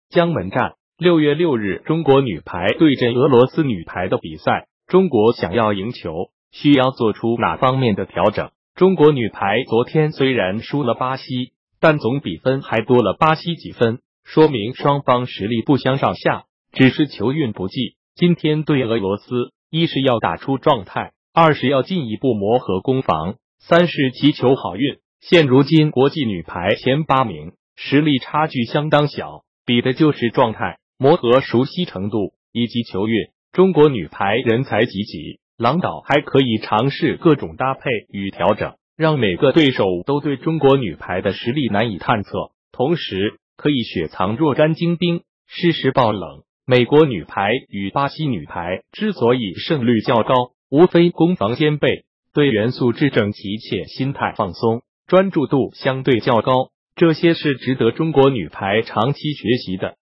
江门站6月6日，中国女排对阵俄罗斯女排的比赛，中国想要赢球，需要做出哪方面的调整？中国女排昨天虽然输了巴西，但总比分还多了巴西几分，说明双方实力不相上下，只是球运不济。今天对俄罗斯，一是要打出状态，二是要进一步磨合攻防，三是祈求好运。现如今国际女排前8名，实力差距相当小，比的就是状态、磨合熟悉程度以及球运。中国女排人才济济，郎导还可以尝试各种搭配与调整，让每个对手都对中国女排的实力难以探测，同时可以雪藏若干精兵，适时爆冷。美国女排与巴西女排之所以胜率较高，无非攻防兼备，对元素制整齐切，心态放松，专注度相对较高，这些是值得中国女排长期学习的。